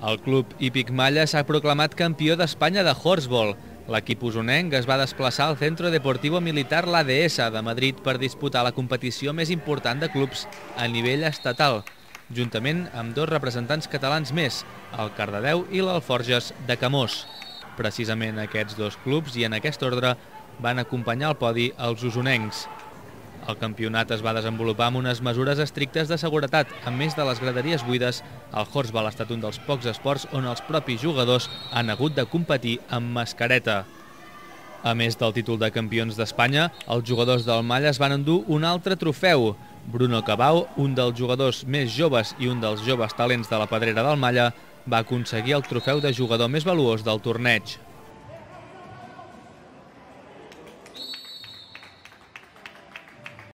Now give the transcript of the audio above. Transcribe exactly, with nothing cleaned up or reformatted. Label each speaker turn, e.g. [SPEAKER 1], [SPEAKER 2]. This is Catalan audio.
[SPEAKER 1] El club hípic Malla s'ha proclamat campió d'Espanya de Horseball. L'equip usonenc es va desplaçar al Centro Deportivo Militar l'A D S de Madrid per disputar la competició més important de clubs a nivell estatal, juntament amb dos representants catalans més, el Cardedeu i l'Alforges de Camós. Precisament aquests dos clubs i en aquest ordre van acompanyar al podi els usonencs. El campionat es va desenvolupar amb unes mesures estrictes de seguretat. A més de les graderies buides, el Horseball ha estat un dels pocs esports on els propis jugadors han hagut de competir amb mascareta. A més del títol de campions d'Espanya, els jugadors del Malla es van endur un altre trofeu. Bruno Cabau, un dels jugadors més joves i un dels joves talents de la pedrera del Malla, va aconseguir el trofeu de jugador més valuós del torneig.